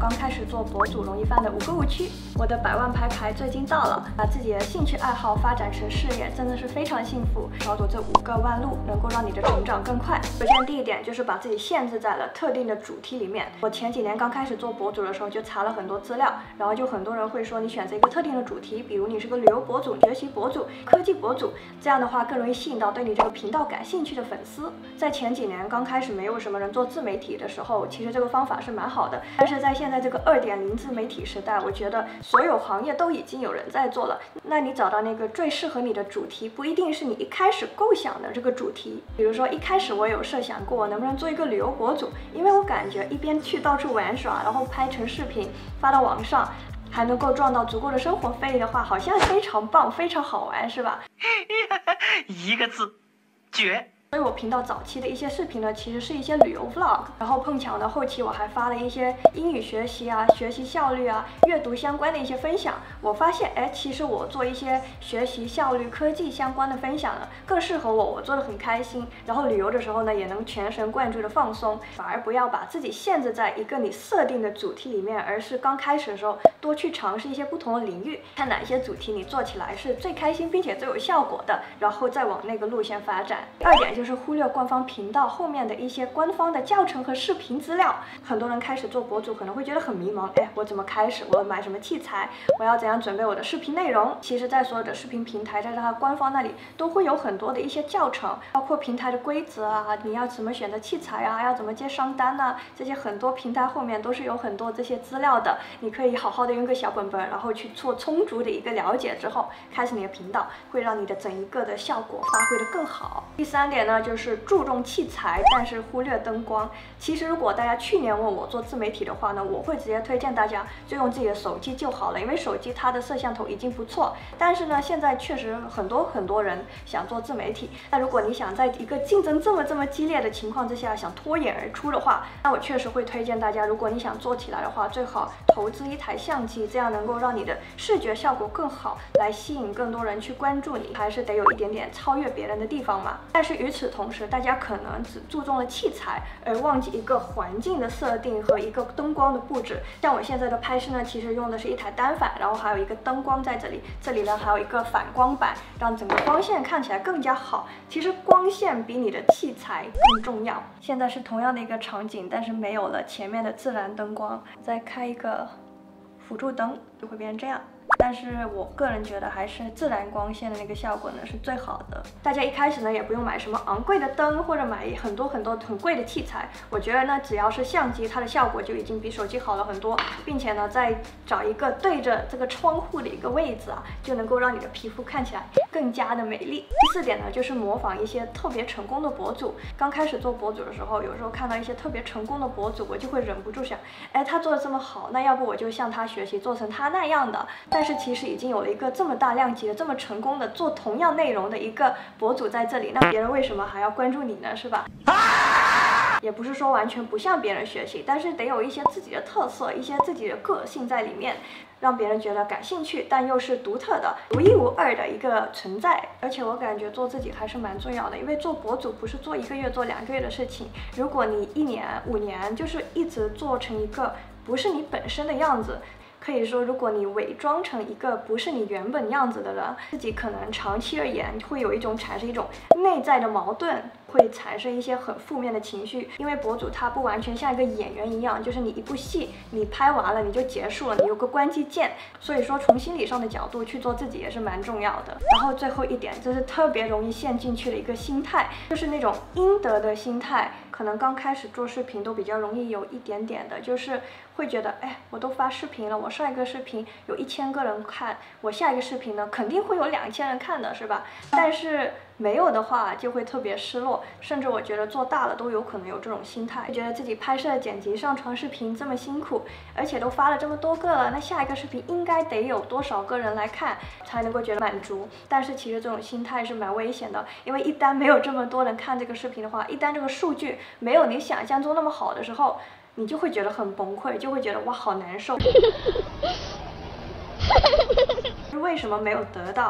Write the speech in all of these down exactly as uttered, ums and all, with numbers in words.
刚开始做博主容易犯的五个误区。我的百万拍牌最近到了，把自己的兴趣爱好发展成事业，真的是非常幸福。少走这五个弯路，能够让你的成长更快。首先，第一点就是把自己限制在了特定的主题里面。我前几年刚开始做博主的时候，就查了很多资料，然后就很多人会说，你选择一个特定的主题，比如你是个旅游博主、学习博主、科技博主，这样的话更容易吸引到对你这个频道感兴趣的粉丝。在前几年刚开始没有什么人做自媒体的时候，其实这个方法是蛮好的。但是在现在这个二点零自媒体时代，我觉得所有行业都已经有人在做了。那你找到那个最适合你的主题，不一定是你一开始构想的这个主题。比如说一开始我有设想过，能不能做一个旅游博主，因为我感觉一边去到处玩耍，然后拍成视频发到网上，还能够赚到足够的生活费的话，好像非常棒，非常好玩，是吧？ 一个字，绝。 所以我频道早期的一些视频呢，其实是一些旅游 vlog， 然后碰巧呢，后期我还发了一些英语学习啊、学习效率啊、阅读相关的一些分享。我发现，哎，其实我做一些学习效率、科技相关的分享呢，更适合我，我做的很开心。然后旅游的时候呢，也能全神贯注的放松，反而不要把自己限制在一个你设定的主题里面，而是刚开始的时候多去尝试一些不同的领域，看哪些主题你做起来是最开心并且最有效果的，然后再往那个路线发展。第二点就是。就是忽略官方频道后面的一些官方的教程和视频资料。很多人开始做博主可能会觉得很迷茫，哎，我怎么开始？我要买什么器材？我要怎样准备我的视频内容？其实，在所有的视频平台，在它官方那里都会有很多的一些教程，包括平台的规则啊，你要怎么选择器材啊，要怎么接商单啊，这些很多平台后面都是有很多这些资料的。你可以好好的用个小本本，然后去做充足的一个了解之后，开始你的频道，会让你的整一个的效果发挥的更好。第三点呢，就是注重器材，但是忽略灯光。其实如果大家去年问我做自媒体的话呢，我会直接推荐大家就用自己的手机就好了，因为手机它的摄像头已经不错。但是呢，现在确实很多很多人想做自媒体，那如果你想在一个竞争这么这么激烈的情况之下想脱颖而出的话，那我确实会推荐大家，如果你想做起来的话，最好投资一台相机，这样能够让你的视觉效果更好，来吸引更多人去关注你，还是得有一点点超越别人的地方嘛。但是与此同时，大家可能只注重了器材，而忘记一个环境的设定和一个灯光的布置。像我现在的拍摄呢，其实用的是一台单反，然后还有一个灯光在这里，这里呢还有一个反光板，让整个光线看起来更加好。其实光线比你的器材更重要。现在是同样的一个场景，但是没有了前面的自然灯光，再开一个辅助灯，就会变成这样。但是我个人觉得还是自然光线的那个效果呢是最好的。大家一开始呢也不用买什么昂贵的灯，或者买很多很多很贵的器材。我觉得呢，只要是相机，它的效果就已经比手机好了很多，并且呢，再找一个对着这个窗户的一个位置啊，就能够让你的皮肤看起来更加的美丽。第四点呢，就是模仿一些特别成功的博主。刚开始做博主的时候，有时候看到一些特别成功的博主，我就会忍不住想，哎，他做的这么好，那要不我就向他学习，做成他那样的。但是其实已经有了一个这么大量级的、这么成功的做同样内容的一个博主在这里，那别人为什么还要关注你呢？是吧？也不是说完全不向别人学习，但是得有一些自己的特色、一些自己的个性在里面，让别人觉得感兴趣，但又是独特的、独一无二的一个存在。而且我感觉做自己还是蛮重要的，因为做博主不是做一个月、做两个月的事情。如果你一年、五年就是一直做成一个不是你本身的样子，可以说，如果你伪装成一个不是你原本样子的人，自己可能长期而言会有一种产生一种内在的矛盾，会产生一些很负面的情绪。因为博主他不完全像一个演员一样，就是你一部戏你拍完了你就结束了，你有个关机键。所以说从心理上的角度去做自己也是蛮重要的。然后最后一点，这是特别容易陷进去的一个心态，就是那种应得的心态。可能刚开始做视频都比较容易有一点点的，就是会觉得，哎，我都发视频了，我上一个视频有一千个人看，我下一个视频呢肯定会有两千人看的，是吧？但是没有的话就会特别失落，甚至我觉得做大了都有可能有这种心态，觉得自己拍摄、剪辑、上传视频这么辛苦，而且都发了这么多个了，那下一个视频应该得有多少个人来看才能够觉得满足？但是其实这种心态是蛮危险的，因为一旦没有这么多人看这个视频的话，一旦这个数据没有你想象中那么好的时候，你就会觉得很崩溃，就会觉得哇好难受。为什么没有得到？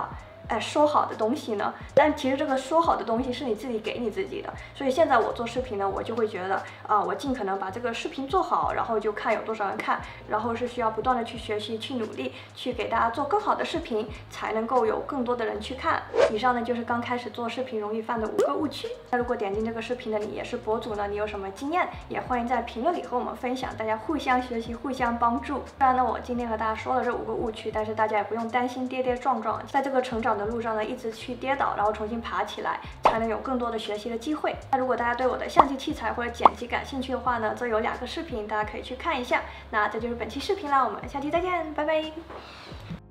哎，说好的东西呢？但其实这个说好的东西是你自己给你自己的。所以现在我做视频呢，我就会觉得啊、呃，我尽可能把这个视频做好，然后就看有多少人看，然后是需要不断的去学习、去努力，去给大家做更好的视频，才能够有更多的人去看。以上呢就是刚开始做视频容易犯的五个误区。那如果点进这个视频的你也是博主呢，你有什么经验，也欢迎在评论里和我们分享，大家互相学习、互相帮助。虽然呢，我今天和大家说了这五个误区，但是大家也不用担心跌跌撞撞，在这个成长的路上呢，一直去跌倒，然后重新爬起来，才能有更多的学习的机会。那如果大家对我的相机器材或者剪辑感兴趣的话呢，这有两个视频，大家可以去看一下。那这就是本期视频啦，我们下期再见，拜拜。